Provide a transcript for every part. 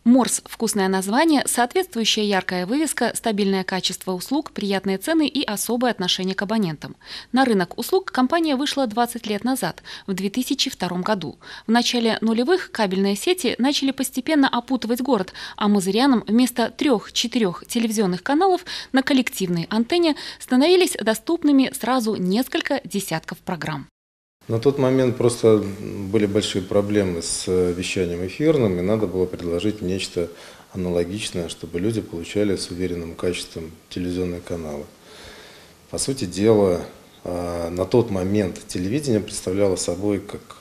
Морс – вкусное название, соответствующая яркая вывеска, стабильное качество услуг, приятные цены и особое отношение к абонентам. На рынок услуг компания вышла 20 лет назад, в 2002 году. В начале нулевых кабельные сети начали постепенно опутывать город, а мозырянам вместо 3-4 телевизионных каналов на коллективной антенне становились доступными сразу несколько десятков программ. На тот момент просто были большие проблемы с вещанием эфирным, и надо было предложить нечто аналогичное, чтобы люди получали с уверенным качеством телевизионные каналы. По сути дела, на тот момент телевидение представляло собой как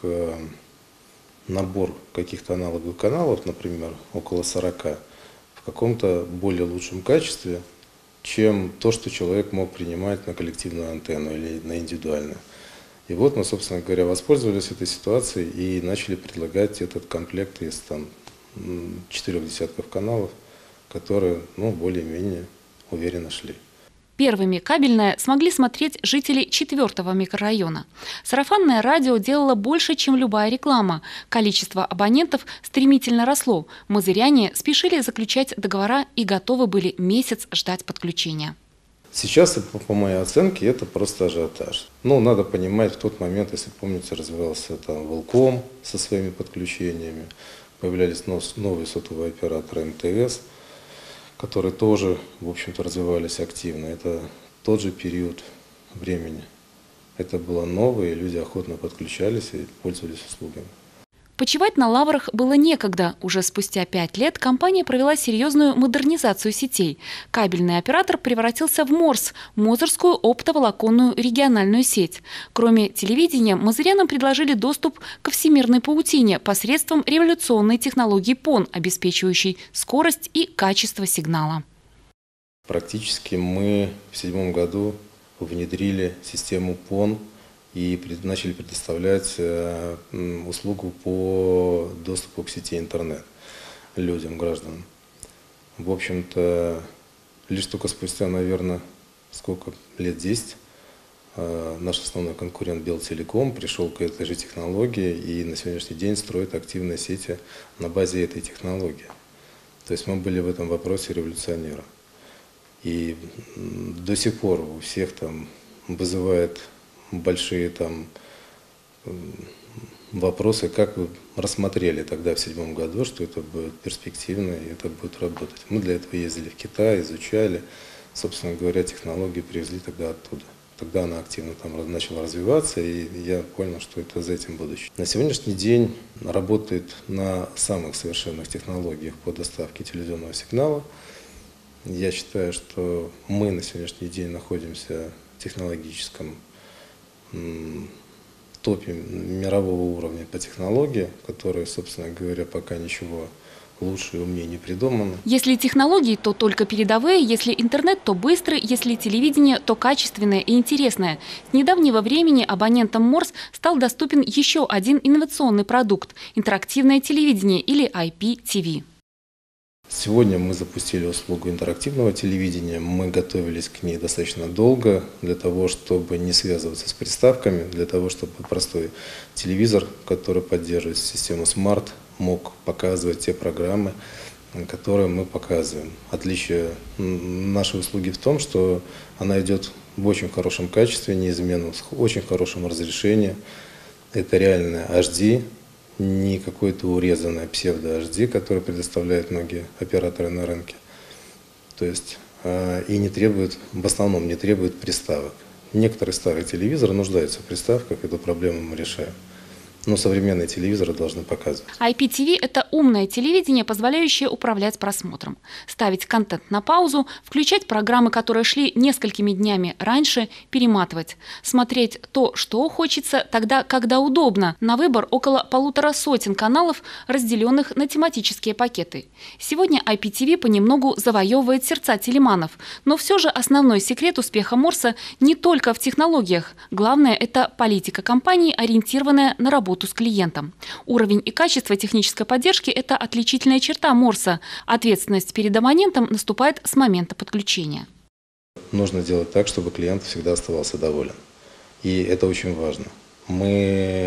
набор каких-то аналоговых каналов, например, около 40, в каком-то более лучшем качестве, чем то, что человек мог принимать на коллективную антенну или на индивидуальную. И вот мы, собственно говоря, воспользовались этой ситуацией и начали предлагать этот комплект из 4 десятков каналов, которые более-менее уверенно шли. Первыми кабельное смогли смотреть жители 4-го микрорайона. Сарафанное радио делало больше, чем любая реклама. Количество абонентов стремительно росло. Мозыряне спешили заключать договора и готовы были месяц ждать подключения. Сейчас, по моей оценке, это просто ажиотаж. Надо понимать, в тот момент, если помните, развивался Волком со своими подключениями, появлялись новые сотовые операторы МТС, которые тоже, в общем-то, развивались активно. Это тот же период времени. Это было новое, и люди охотно подключались и пользовались услугами. Почивать на лаврах было некогда. Уже спустя 5 лет компания провела серьезную модернизацию сетей. Кабельный оператор превратился в Морс – Мозырскую оптоволоконную региональную сеть. Кроме телевидения, мозырянам предложили доступ ко всемирной паутине посредством революционной технологии ПОН, обеспечивающей скорость и качество сигнала. Практически мы в 2007 году внедрили систему ПОН и начали предоставлять услугу по доступу к сети интернет людям, гражданам. В общем-то, лишь только спустя, наверное, лет 10, наш основной конкурент Белтелеком пришел к этой же технологии и на сегодняшний день строит активные сети на базе этой технологии. То есть мы были в этом вопросе революционером. И до сих пор у всех вызывает большие вопросы, как вы рассмотрели тогда в 2007 году, что это будет перспективно и это будет работать. Мы для этого ездили в Китай, изучали, собственно говоря, технологии привезли тогда оттуда. Тогда она активно начала развиваться, и я понял, что это за этим будущее. На сегодняшний день работает на самых совершенных технологиях по доставке телевизионного сигнала. Я считаю, что мы на сегодняшний день находимся в технологическом топе мирового уровня по технологии, которые, собственно говоря, пока ничего лучше и умнее не придумано. Если технологии, то только передовые, если интернет, то быстрый, если телевидение, то качественное и интересное. С недавнего времени абонентам Морс стал доступен еще один инновационный продукт – интерактивное телевидение или IPTV. Сегодня мы запустили услугу интерактивного телевидения. Мы готовились к ней достаточно долго для того, чтобы не связываться с приставками, для того, чтобы простой телевизор, который поддерживает систему Smart, мог показывать те программы, которые мы показываем. Отличие нашей услуги в том, что она идет в очень хорошем качестве, неизменно, с очень хорошим разрешением. Это реальное HD. Не какое-то урезанное псевдо-HD, которое предоставляют многие операторы на рынке. То есть и не требует, в основном не требует приставок. Некоторые старые телевизоры нуждаются в приставках, эту проблему мы решаем. Но современные телевизоры должны показывать. IPTV – это умное телевидение, позволяющее управлять просмотром. Ставить контент на паузу, включать программы, которые шли несколькими днями раньше, перематывать. Смотреть то, что хочется, тогда, когда удобно. На выбор около 150 каналов, разделенных на тематические пакеты. Сегодня IPTV понемногу завоевывает сердца телеманов. Но все же основной секрет успеха Морса не только в технологиях. Главное – это политика компании, ориентированная на работу с клиентом. Уровень и качество технической поддержки – это отличительная черта Морса. Ответственность перед абонентом наступает с момента подключения. Нужно делать так, чтобы клиент всегда оставался доволен. И это очень важно. Мы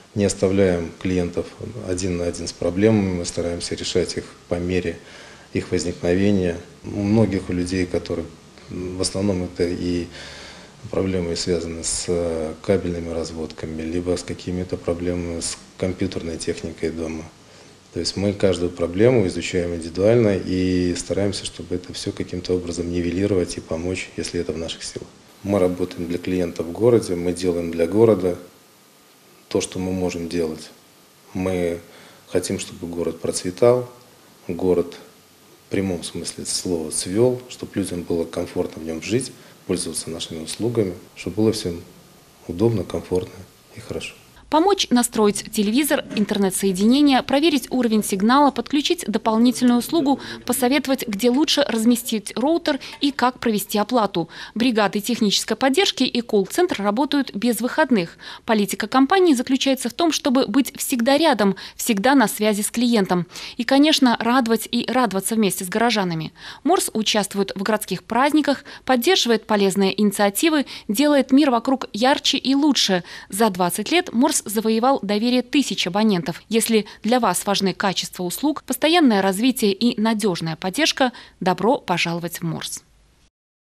не оставляем клиентов один на один с проблемами, мы стараемся решать их по мере их возникновения. У многих людей, которые в основном это и проблемы связаны с кабельными разводками, либо с какими-то проблемами с компьютерной техникой дома. То есть мы каждую проблему изучаем индивидуально и стараемся, чтобы это все каким-то образом нивелировать и помочь, если это в наших силах. Мы работаем для клиента в городе, мы делаем для города то, что мы можем делать. Мы хотим, чтобы город процветал, город в прямом смысле слова цвел, чтобы людям было комфортно в нем жить, пользоваться нашими услугами, чтобы было всем удобно, комфортно и хорошо. Помочь настроить телевизор, интернет-соединение, проверить уровень сигнала, подключить дополнительную услугу, посоветовать, где лучше разместить роутер и как провести оплату. Бригады технической поддержки и колл-центр работают без выходных. Политика компании заключается в том, чтобы быть всегда рядом, всегда на связи с клиентом. И, конечно, радовать и радоваться вместе с горожанами. Морс участвует в городских праздниках, поддерживает полезные инициативы, делает мир вокруг ярче и лучше. За 20 лет Морс завоевал доверие тысяч абонентов. Если для вас важны качество услуг, постоянное развитие и надежная поддержка, добро пожаловать в Морс.